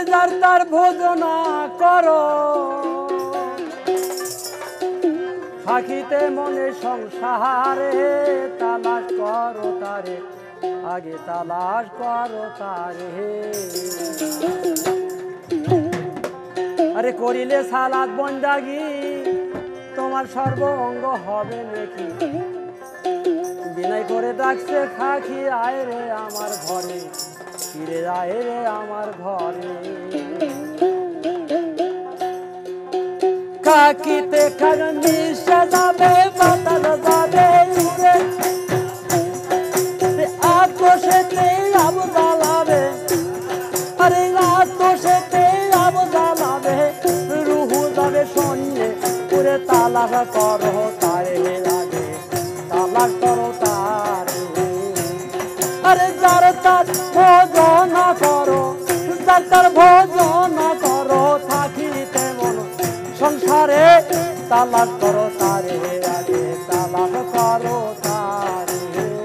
যার তার ভোজনা করো থাকিতে মনে সংসারে তালাশ করো তারে আগে তালাশ করো তারে আরে করিলে সালাত বন্দাগি তোমার সর্ব অঙ্গ হবে নাকি বিনয় করে ডাকছে খাকি আয় রে আমার ঘরে ফিরে আয় রে আমার ঘরে কাকিতে খাগ মিশে যাবে বাতাল যাবে উড়ে আতশেতে আব জ্বালাবে আরে আতশেতে আব জ্বালাবে রুহু যাবে সন্ধ্যে পুরে তালাশ করো তারে লাগে তালাশ করো তারে আরে যার তার ভোজন করো যার তার ভোজন করো থাকিতে মন সংসারে তালাশ করো তারে আগে তালাশ করো তারে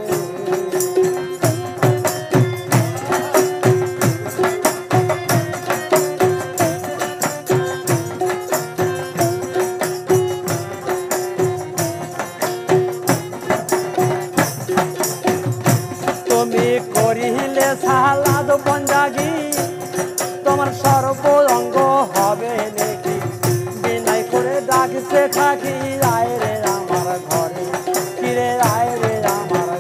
তুমি করিলে সালাদ বন্দাগি তোমার সর্ব অঙ্গ হবে নাকি বিনয় করে ডাকছে থাকি আয় রে আমার ঘরে কিরে আয় রে আমার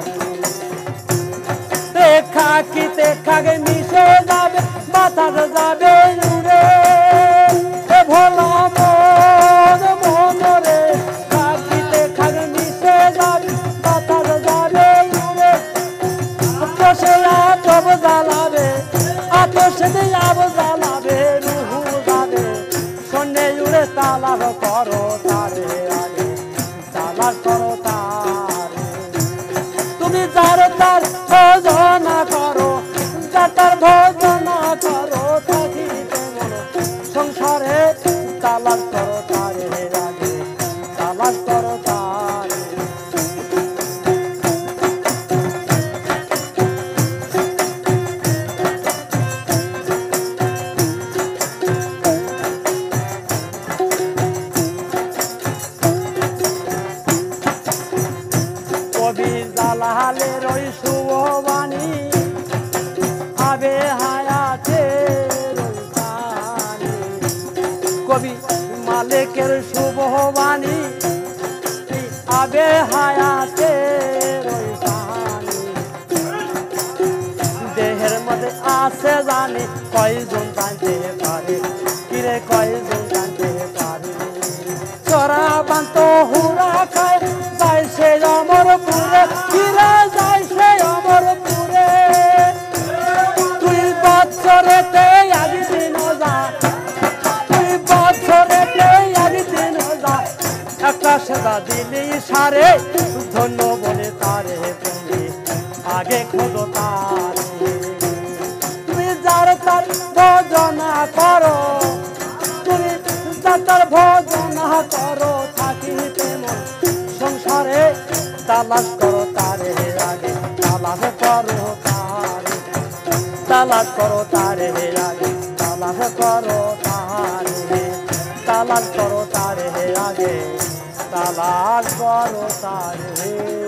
ঘরে খাকিতে খাগে মিশে যাবে বাতাস যাবে উড়ে ভোলা মন মনরে খাকিতে খাগে মিশে যাবে বাতাস যাবে উড়ে আতশে আব জ্বালাবে আতশে আব জ্বালাবে রুহু যাবে সন্ধ্যে উড়ে তালাশ করো তারে আগে তালাশ করো তারে তুমি যার তার ভোজনা করো যার তার ভোজনা করো থাকিতে মনো সংসারে তালাশ করো তারে আগে তালাশ করো তারে কবি জালালের ওই শুভবাণী আবে হায়াতের কবি মালিকের শুভবাণী আবে হায়াতের দেহের মধ্যে আছে জানি কয়জন জানতে পারে কিরে কয়জন জানতে পারে চোরা বান্ত হুরা খায় যায় সে অমরপুরে ফিরে যায় সে অমরপুরে তুই বছরেতে একদিন যা তুই বছরেতে একদিন যা একটা সেবা দিলি সারে ধন্য বলে তারে তুমি আগে খোঁজো তারে তুমি যার তার ভোজনা করো তুমি যার তার ভোজনা করো থাকিতে মন সংসারে তালাশ করো তারে আগে তালাশ করো তারে তালাশ করো তারে আগে তালাশ করো তারে তালাশ করো তারে আগে তালাশ করো তারে